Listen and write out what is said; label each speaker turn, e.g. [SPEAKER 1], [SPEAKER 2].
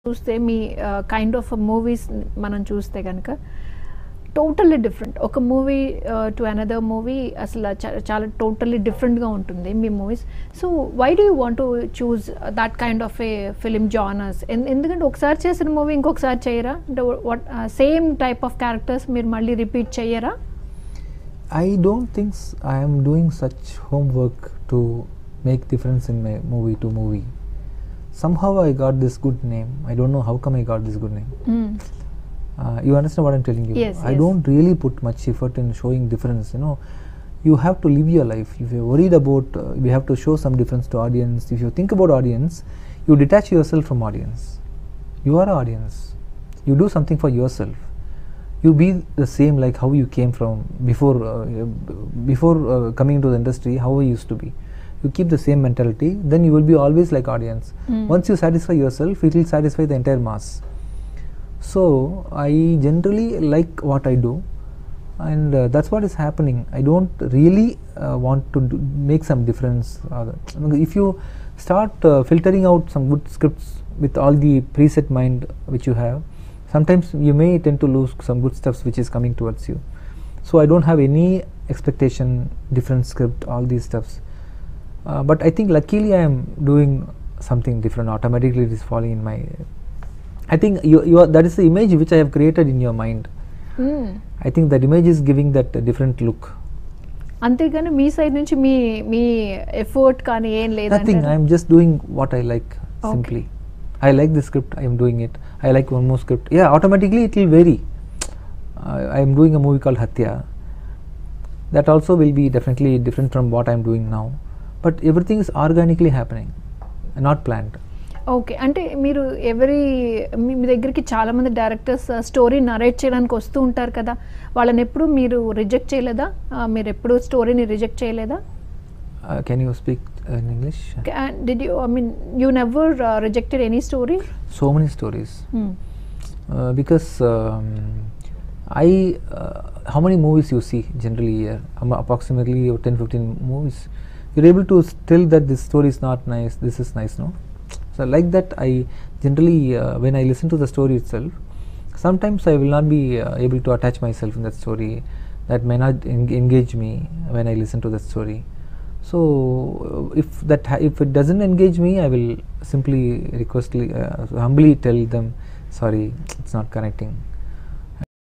[SPEAKER 1] చూస్తే మీ kind of movies మనం చూస్తే కనుక టోటల్లీ డిఫరెంట్. ఒక మూవీ టు అనదర్ మూవీ అసలు చాలా టోటల్లీ డిఫరెంట్గా ఉంటుంది మీ movies. So why do you want to choose that kind of a film genres? ఎందుకంటే ఒకసారి చేసిన మూవీ ఇంకొకసారి చేయరా? అంటే what same type of characters మీరు మళ్ళీ రిపీట్ చేయరా?
[SPEAKER 2] I don't think I am doing such homework to make difference in my movie to movie. Somehow I got this good name. I don't know how come I got this good name. You understand what I'm telling you?
[SPEAKER 1] Yes,
[SPEAKER 2] I don't really put much effort in showing difference. You know, you have to live your life. If you're worried about, you have to show some difference to audience. If you think about audience, you detach yourself from audience. You are an audience. You do something for yourself. You be the same like how you came from before coming into the industry, how you used to be. You keep the same mentality, then you will be always like audience. Once you satisfy yourself, it will satisfy the entire mass. So I generally like what I do, and that's what is happening. I don't really want to make some difference. If you start filtering out some good scripts with all the preset mind which you have, sometimes you may tend to lose some good stuffs which is coming towards you. So I don't have any expectation, different script, all these stuffs. But I think luckily I am doing something different. Automatically it is falling in my. I think that is the image which I have created in your mind. I think that image is giving that different look.
[SPEAKER 1] అంతేగాని మీ side నుంచి మీ effort కానీ ఏం లేదు?
[SPEAKER 2] Nothing. I am just doing what I like simply. I like the script, I am doing it. I like one more script. Yeah, automatically it will vary. I am doing a movie called Hatya. That also will be definitely different from what I am doing now. But everything is organically happening, not planned.
[SPEAKER 1] Okay. అంటే మీరు మీ దగ్గరికి చాలామంది directors story narrate చేయడానికి వస్తూ ఉంటారు కదా, వాళ్ళని ఎప్పుడు మీరు రిజెక్ట్ చేయలేదా? మీరు ఎప్పుడు స్టోరీని రిజెక్ట్ చేయలేదా?
[SPEAKER 2] Can you speak in English?
[SPEAKER 1] Did you, I mean, you never rejected any story?
[SPEAKER 2] So many stories. Because how many movies you see generally here? Approximately 10-15 movies. You're able to tell that this story is not nice, this is nice, no? So like that, I generally when I listen to the story itself, sometimes I will not be able to attach myself in that story. That may not engage me when I listen to that story. So if it doesn't engage me, I will simply humbly tell them, sorry, it's not connecting.